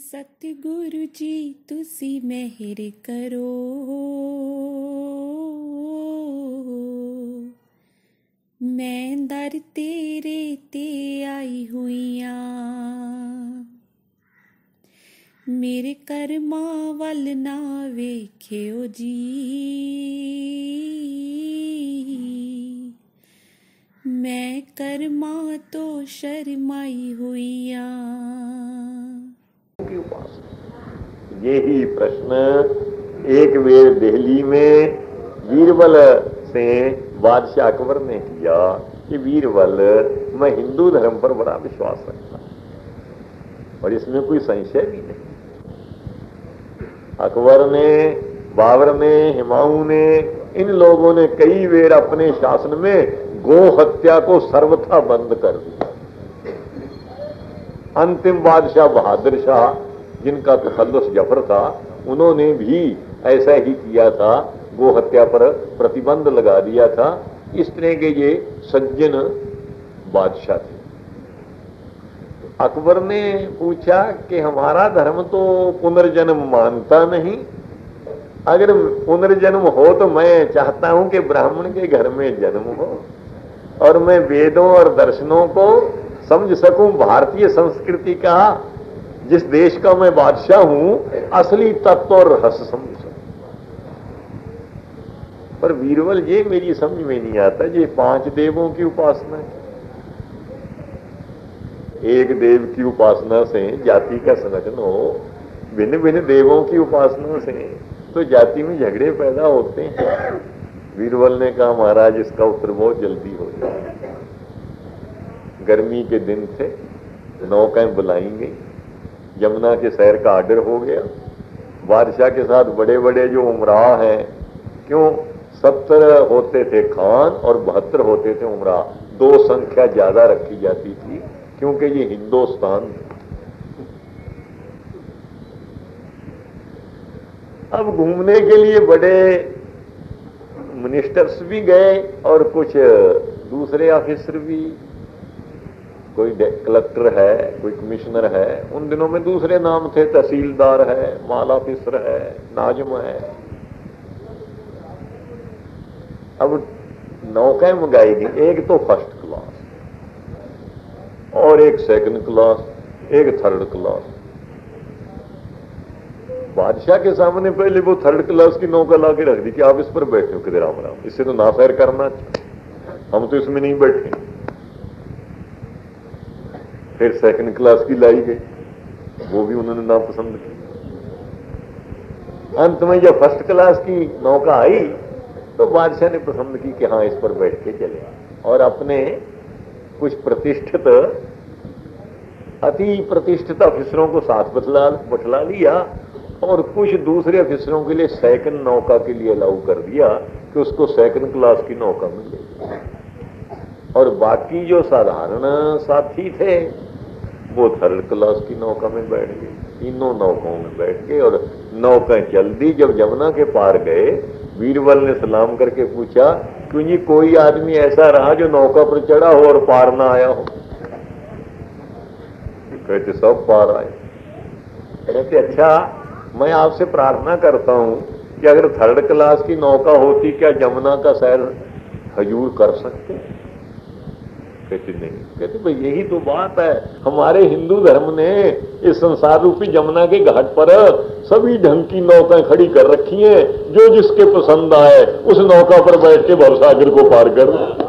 सतगुरु जी तुसी मेहर करो, मैं दर तेरे ते आई हुईया, मेरे कर्मा वल ना वेख्यो जी, मैं कर्मा तो शर्माई हुईया। यही प्रश्न एक बेर दिल्ली में बीरबल से बादशाह अकबर ने किया कि बीरबल, मैं हिंदू धर्म पर बड़ा विश्वास रखता हूं और इसमें कोई संशय भी नहीं। अकबर ने, बाबर ने, हुमायूं ने, इन लोगों ने कई बेर अपने शासन में गो हत्या को सर्वथा बंद कर दिया। अंतिम बादशाह बहादुर शाह, जिनका तखल्लुस जफर था, उन्होंने भी ऐसा ही किया था, गो हत्या पर प्रतिबंध लगा दिया था। इस तरह के ये सज्जन बादशाह थे। अकबर ने पूछा कि हमारा धर्म तो पुनर्जन्म मानता नहीं, अगर पुनर्जन्म हो तो मैं चाहता हूं कि ब्राह्मण के घर में जन्म हो और मैं वेदों और दर्शनों को समझ सकूं, भारतीय संस्कृति का, जिस देश का मैं बादशाह हूं, असली तत्व और रहस्य समझ सकूं। पर बीरबल, ये मेरी समझ में नहीं आता, ये 5 देवों की उपासना है। एक देव की उपासना से जाति का संगठन हो, भिन्न भिन्न देवों की उपासना से तो जाति में झगड़े पैदा होते हैं। बीरबल ने कहा, महाराज इसका उत्तर बहुत जल्दी हो जाए। गर्मी के दिन थे, नौकाएं बुलाई गई, यमुना के सैर का आर्डर हो गया। बादशाह के साथ बड़े बड़े जो उमराह हैं, क्यों 70 होते थे खान और 72 होते थे उमराह, 2 संख्या ज्यादा रखी जाती थी क्योंकि ये हिंदुस्तान। अब घूमने के लिए बड़े मिनिस्टर्स भी गए और कुछ दूसरे ऑफिसर भी, कोई कलेक्टर है, कोई कमिश्नर है, उन दिनों में दूसरे नाम थे, तहसीलदार है, माल ऑफिसर है, नाजम है। अब नौकाएं मंगाई गई, एक तो फर्स्ट क्लास और एक सेकंड क्लास, एक थर्ड क्लास। बादशाह के सामने पहले वो थर्ड क्लास की नौका ला के रख दी कि आप इस पर बैठे हो, किधर राम राम, इससे तो ना सैर करना, हम तो इसमें नहीं बैठे। फिर सेकंड क्लास की लाई गई, वो भी उन्होंने नापसंद की। अंत में जब फर्स्ट क्लास की नौका आई तो बादशाह ने पसंद की कि हाँ, इस पर बैठ के चले, और अपने कुछ प्रतिष्ठित, अति प्रतिष्ठित अफिसरों को साथ बटला लिया और कुछ दूसरे अफिसरों के लिए सेकंड नौका के लिए अलाउ कर दिया कि उसको सेकंड क्लास की नौका मिलेगी, और बाकी जो साधारण साथी थे वो थर्ड क्लास की नौका में बैठ गए। तीनों नौकाओं में बैठ गए और नौकाएं चल दी। जब यमुना के पार गए, बीरबल ने सलाम करके पूछा, क्यों जी कोई आदमी ऐसा रहा जो नौका पर चढ़ा हो और पार ना आया हो? कहते सब पार आए। कहते अच्छा, मैं आपसे प्रार्थना करता हूं कि अगर थर्ड क्लास की नौका होती, क्या यमुना का सैर हजूर कर सकते? कहते नहीं। कहते भाई यही तो बात है, हमारे हिंदू धर्म ने इस संसार रूपी यमुना के घाट पर सभी ढंग की नौकाएं खड़ी कर रखी हैं, जो जिसके पसंद आए उस नौका पर बैठ के भवसागर को पार कर।